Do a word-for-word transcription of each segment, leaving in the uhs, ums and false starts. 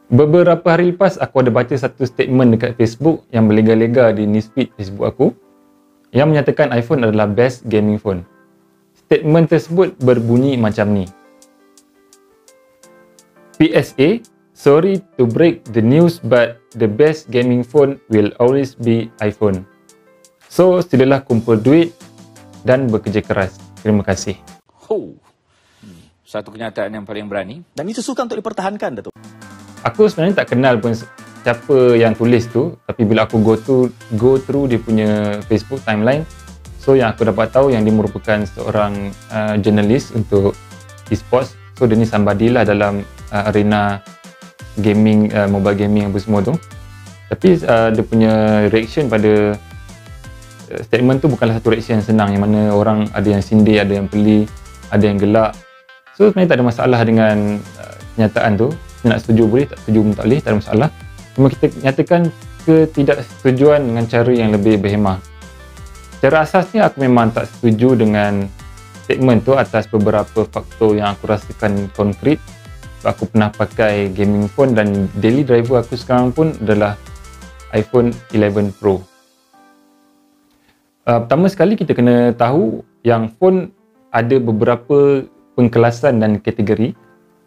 Beberapa hari lepas aku ada baca satu statement dekat Facebook yang berlega-lega di newsfeed Facebook aku yang menyatakan iPhone adalah best gaming phone. Statement tersebut berbunyi macam ni. P S A, sorry to break the news but the best gaming phone will always be iPhone. So, silalah kumpul duit dan bekerja keras. Terima kasih. Oh, hmm. Satu kenyataan yang paling berani. Dan itu sukar untuk dipertahankan, Datuk. Aku sebenarnya tak kenal pun siapa yang tulis tu, tapi bila aku go to go through dia punya Facebook timeline, so yang aku dapat tahu yang dia merupakan seorang uh, jurnalis untuk esports. So dia ni somebody lah dalam uh, arena gaming, uh, mobile gaming apa semua tu. Tapi uh, dia punya reaction pada uh, statement tu bukanlah satu reaction yang senang, yang mana orang ada yang sindir, ada yang peli, ada yang gelak. So sebenarnya tak ada masalah dengan uh, kenyataan tu. Nak setuju boleh, tak setuju pun tak boleh, tak ada masalah. Cuma kita nyatakan ketidaksetujuan dengan cara yang lebih berhemah. Secara asasnya aku memang tak setuju dengan statement tu atas beberapa faktor yang aku rasakan konkret. Aku pernah pakai gaming phone dan daily driver aku sekarang pun adalah iPhone eleven Pro. Uh, pertama sekali kita kena tahu yang phone ada beberapa pengkelasan dan kategori.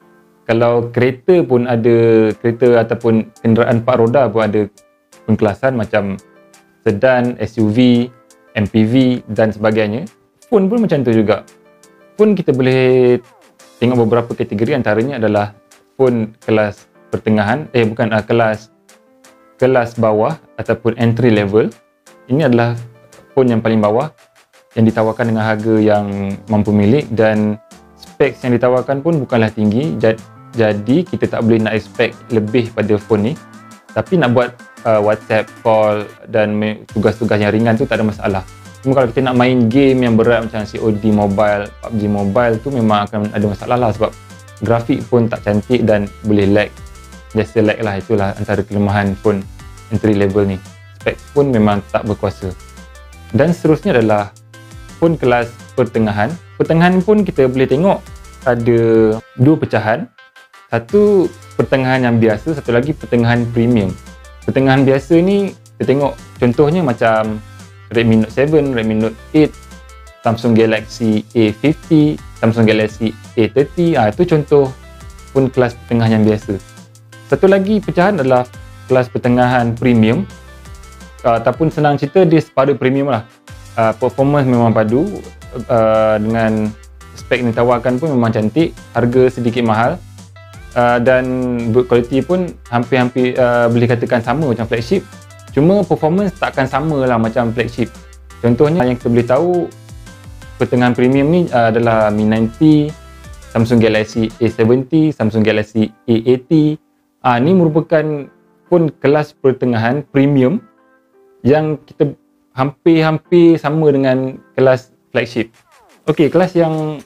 Kalau kereta pun ada, kereta ataupun kenderaan empat roda pun ada pengkelasan macam sedan, S U V, M P V dan sebagainya. Phone pun macam tu juga. Phone kita boleh tengok beberapa kategori, antaranya adalah phone kelas pertengahan, eh bukan, uh, kelas kelas bawah ataupun entry level. Ini adalah phone yang paling bawah yang ditawarkan dengan harga yang mampu milik dan specs yang ditawarkan pun bukanlah tinggi. Jadi kita tak boleh nak expect lebih pada phone ni. Tapi nak buat uh, WhatsApp call dan tugas-tugas yang ringan tu tak ada masalah. Cuma kalau kita nak main game yang berat macam C O D Mobile, P U B G Mobile tu memang akan ada masalah lah, sebab grafik pun tak cantik dan boleh lag. Biasa lag lah, itulah antara kelemahan phone entry level ni. Spek pun memang tak berkuasa. Dan seterusnya adalah phone kelas pertengahan. Pertengahan pun kita boleh tengok ada dua pecahan. Satu pertengahan yang biasa, satu lagi pertengahan premium. Pertengahan biasa ni kita tengok contohnya macam Redmi Note seven, Redmi Note eight, Samsung Galaxy A fifty, Samsung Galaxy A thirty. Ah, itu contoh pun kelas pertengahan yang biasa. Satu lagi pecahan adalah kelas pertengahan premium. Uh, ataupun senang cerita dia separuh premium lah. Uh, performance memang padu, uh, dengan spek yang ditawarkan pun memang cantik, harga sedikit mahal. Uh, dan build quality pun hampir-hampir uh, boleh katakan sama macam flagship. Cuma performance takkan sama lah macam flagship. Contohnya yang kita boleh tahu pertengahan premium ni uh, adalah Mi sembilan puluh, Samsung Galaxy A seventy, Samsung Galaxy A eighty. Uh, ni merupakan pun kelas pertengahan premium yang kita hampir-hampir sama dengan kelas flagship. Okey, kelas yang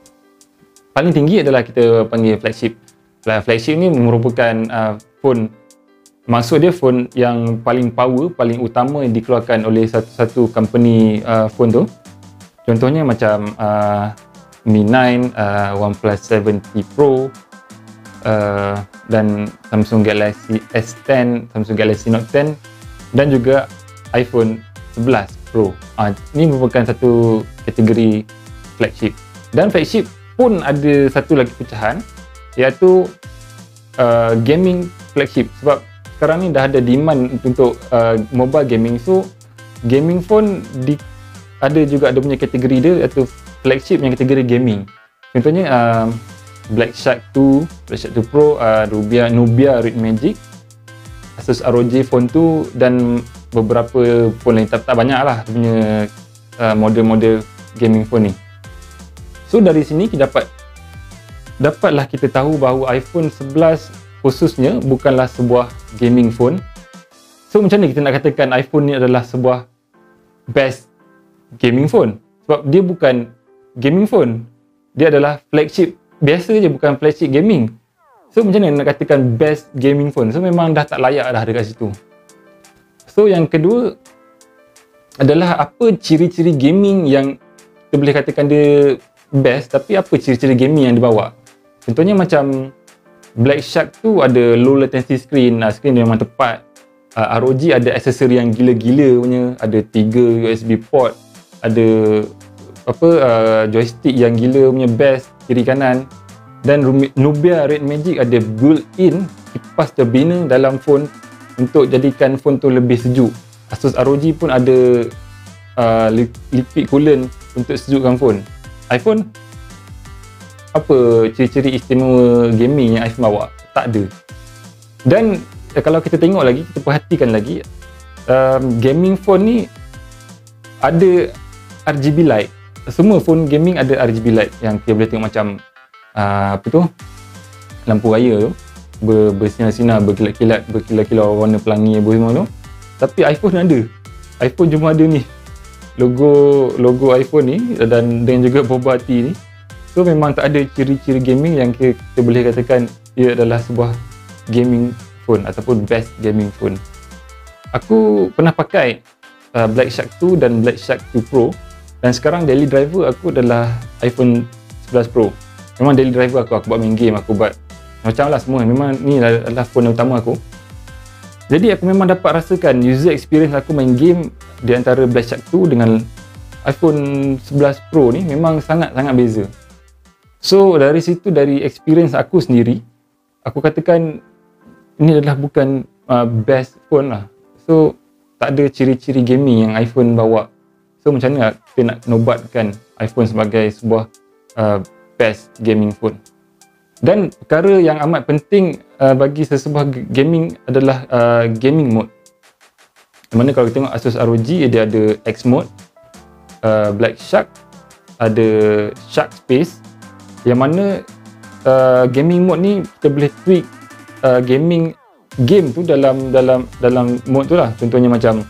paling tinggi adalah kita panggil flagship. Flagship ni merupakan uh, phone, maksud dia phone yang paling power, paling utama yang dikeluarkan oleh satu-satu company uh, phone tu. Contohnya macam uh, Mi nine, uh, OnePlus seven T Pro, uh, dan Samsung Galaxy S ten, Samsung Galaxy Note ten dan juga iPhone eleven Pro. Uh, ini merupakan satu kategori flagship. Dan flagship pun ada satu lagi pecahan, iaitu uh, gaming flagship. Sebab sekarang ni dah ada demand untuk uh, mobile gaming, so gaming phone di, ada juga ada punya kategori dia, iaitu flagship yang kategori gaming. Contohnya uh, Black Shark two, Black Shark two Pro, uh, Rubia, Nubia Red Magic, Asus R O G Phone two dan beberapa phone lain. Tak, tak banyak lah punya uh, model-model gaming phone ni. So dari sini kita dapat dapatlah kita tahu bahawa iPhone eleven khususnya bukanlah sebuah gaming phone. So macam mana kita nak katakan iPhone ni adalah sebuah best gaming phone? Sebab dia bukan gaming phone, dia adalah flagship biasa je, bukan flagship gaming. So macam mana nak katakan best gaming phone? So memang dah tak layak dah dekat situ. So yang kedua adalah apa ciri-ciri gaming yang kita boleh katakan dia best, tapi apa ciri-ciri gaming yang dibawa? Contohnya macam Black Shark tu ada low latency screen, uh, screen memang tepat. uh, R O G ada aksesori yang gila-gila punya, ada tiga U S B port, ada apa uh, joystick yang gila punya, best kiri kanan. Dan Nubia Red Magic ada built-in kipas turbina dalam phone untuk jadikan phone tu lebih sejuk. Asus R O G pun ada uh, liquid coolant untuk sejukkan phone. iPhone, apa ciri-ciri istimewa gaming yang iPhone bawa? Tak ada. Dan eh, kalau kita tengok lagi, kita perhatikan lagi, um, gaming phone ni ada R G B light. Semua phone gaming ada R G B light yang kita boleh tengok macam uh, apa tu, lampu raya tu ber, bersinar-sinar, berkilat-kilat, berkilau-kilau warna pelangi apa semua tu. Tapi iPhone ada. iPhone cuma ada ni logo logo iPhone ni dan dan juga buah hati ni. So memang tak ada ciri-ciri gaming yang kita, kita boleh katakan ia adalah sebuah gaming phone ataupun best gaming phone. Aku pernah pakai uh, Black Shark two dan Black Shark two Pro, dan sekarang daily driver aku adalah iPhone eleven Pro. Memang daily driver aku, aku buat main game, aku buat macam lah semua. Memang ni adalah phone utama aku. Jadi aku memang dapat rasakan user experience aku main game di antara Black Shark two dengan iPhone eleven Pro ni memang sangat-sangat beza. So dari situ, dari experience aku sendiri, aku katakan ini adalah bukan uh, best phone lah. So tak ada ciri-ciri gaming yang iPhone bawa. So macam mana kita nak nobatkan iPhone sebagai sebuah uh, best gaming phone? Dan perkara yang amat penting uh, bagi sesebuah gaming adalah uh, gaming mode. Mana kalau kita tengok Asus R O G, dia ada X mode, uh, Black Shark, ada Shark Space, yang mana uh, gaming mode ni kita boleh tweak uh, gaming game tu dalam dalam dalam mode tu lah. Contohnya macam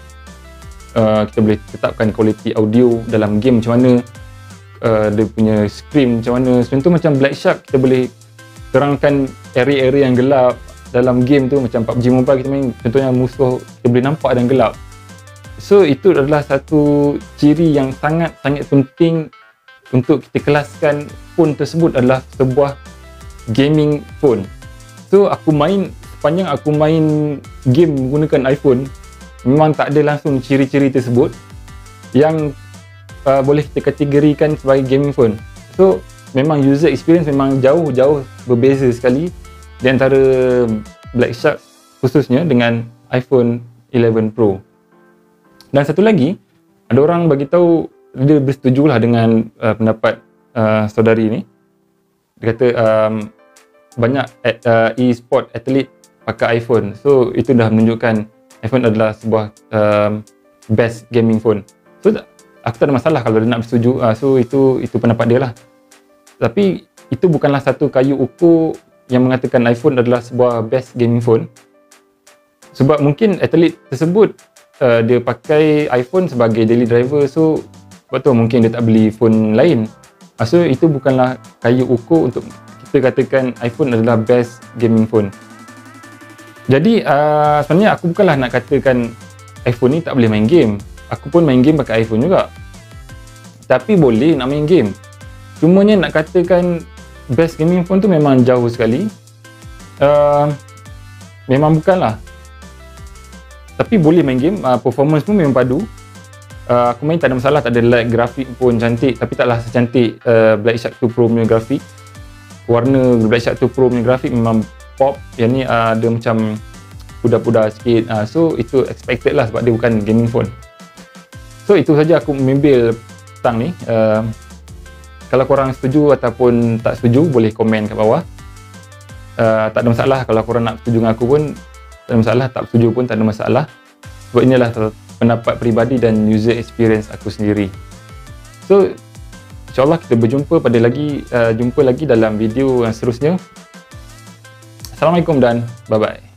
uh, kita boleh tetapkan kualiti audio dalam game macam mana, uh, dia punya screen macam mana. Contoh macam Black Shark, kita boleh terangkan area-area yang gelap dalam game tu. Macam P U B G Mobile kita main, contohnya musuh kita boleh nampak dan gelap. So itu adalah satu ciri yang sangat-sangat penting untuk kita kelaskan phone tersebut adalah sebuah gaming phone. So aku main, sepanjang aku main game menggunakan iPhone, memang tak ada langsung ciri-ciri tersebut yang uh, boleh kita kategorikan sebagai gaming phone. So memang user experience memang jauh-jauh berbeza sekali di antara Black Shark khususnya dengan iPhone eleven Pro. Dan satu lagi, ada orang bagi tahu dia bersetujulah dengan uh, pendapat uh, saudari ni. Dia kata um, banyak at, uh, e-sport athlete pakai iPhone. So itu dah menunjukkan iPhone adalah sebuah um, best gaming phone. So aku tak ada masalah kalau dia nak bersetuju. Uh, so itu itu pendapat dia lah. Tapi itu bukanlah satu kayu ukur yang mengatakan iPhone adalah sebuah best gaming phone. Sebab mungkin atlet tersebut uh, dia pakai iPhone sebagai daily driver. So sebab tu mungkin dia tak beli phone lain. Uh, so itu bukanlah kayu ukur untuk kita katakan iPhone adalah best gaming phone. Jadi uh, sebenarnya aku bukanlah nak katakan iPhone ni tak boleh main game. Aku pun main game pakai iPhone juga. Tapi boleh nak main game. Cumanya nak katakan best gaming phone tu memang jauh sekali. Uh, memang bukanlah. Tapi boleh main game. Uh, performance pun memang padu. Uh, aku main tak ada masalah, tak ada lag, grafik pun cantik. Tapi taklah secantik uh, Black Shark two Pro punya grafik. Warna Black Shark two Pro punya grafik memang pop. Yang ni uh, ada macam pudar-pudar sikit. Uh, so itu expected lah sebab dia bukan gaming phone. So itu saja aku membil petang ni. Uh, kalau korang setuju ataupun tak setuju, boleh komen kat bawah. Uh, tak ada masalah kalau korang nak setuju dengan aku pun, tak ada masalah. Tak setuju pun tak ada masalah. Sebab inilah pendapat peribadi dan user experience aku sendiri. So InsyaAllah kita berjumpa pada lagi uh, jumpa lagi dalam video yang seterusnya. Assalamualaikum dan bye-bye.